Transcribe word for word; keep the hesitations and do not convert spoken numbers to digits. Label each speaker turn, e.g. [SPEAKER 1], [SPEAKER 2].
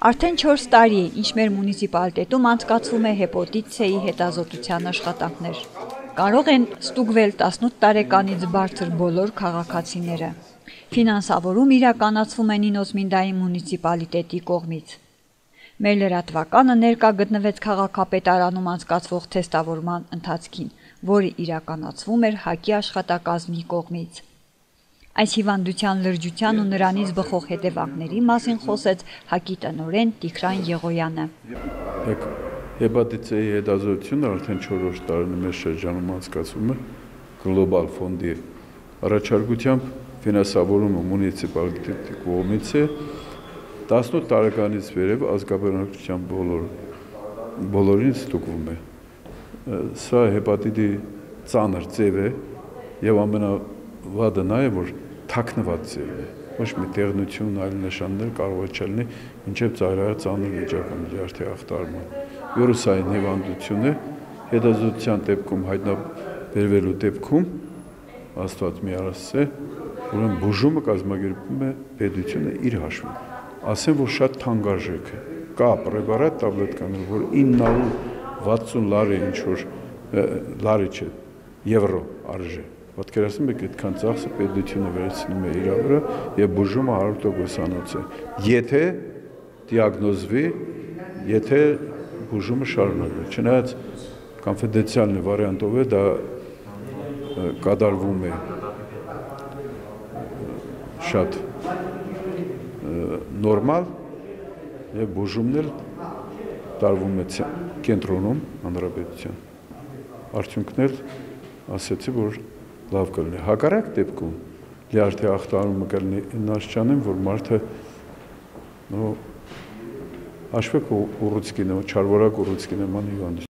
[SPEAKER 1] Արդեն չորս տարի է, ինչ մեր մունիցիպալիտետում անցկացվում է հեպատիտիսի հետազոտության աշխատանքներ։ Կարող են ստուգվել տասնութ տարեկանից բարձր բոլոր քաղաքացիները։ Ֆինանսավորում իրականացվում է Նինոսմինդայի մունիցիպալիտետի կողմից։ Մեր լրատվականը ներկա գտնվեց քաղաքապետարանում անցկացվող թեստավորման ընթացքին, որը իրականացվում էր ՀԱԿ-ի աշխատակազմի կողմից։ Այս հիվանդության լրջության ու նրանից բխող հետևանքների մասին խոսեց ՀԱԿ-ի տնօրեն Տիգրան Եղոյանը։
[SPEAKER 2] Հեպատիտիսի հետազոտությունը արդեն չորրորդ տարին մեր շրջանում անցկացվում է Գլոբալ ֆոնդի առաջարկությամբ, ֆինանսավորումը մունիցիպալիտետի կողմից է, տասնութ տարեկանից վերև ազգաբնակչության բոլոր բոլորին ստուգվում է։ Սա հեպատիտի ծանր ձև է եւ ամենավատը նա է, որ թաքնված ձև է, ոչ մի տեղնություն, այլ նշաններ կարող է չլինի, մինչև ծայրահեղ ծանր վիճակում լյարդի ախտարման։ Վիրուսային հիվանդություն է, հետազոտության դեպքում հայտնաբերվելու դեպքում Աստված մի արասցե, ուրեմն բուժումը կազմակերպվում է պետությունը իր հաշվին։ Ասեմ, որ շատ թանկարժեք է։ Կա պրեպարատ տաբլետկաներ, որ ինը հարյուր վաթսուն լարի ինչ որ լարի չէ, եվրո արժե։ Պատկերացնում եք, այդքան ծախսը պետությունը վերցնում է իր վրա եւ բուժումը հարյուր տոկոսանոց է։ Եթե դիագնոզվի, եթե բուժումը շարունակվի, չնայած կոնֆիդենցիալնի վարիանտով է դա կատարվում է շատ նորմալ եւ բուժումն էլ տարվում է կենտրոնում հանրապետության։ Արդյունքներ ասեցի, որ լավ կլինի։ Հակառակ դեպքում լյարդի ախտարումը կլինի նաշճանին, որ մարդը հաշվեք ուռուցքի նման, չարվորակ ուռուցքի նման հիվանդություն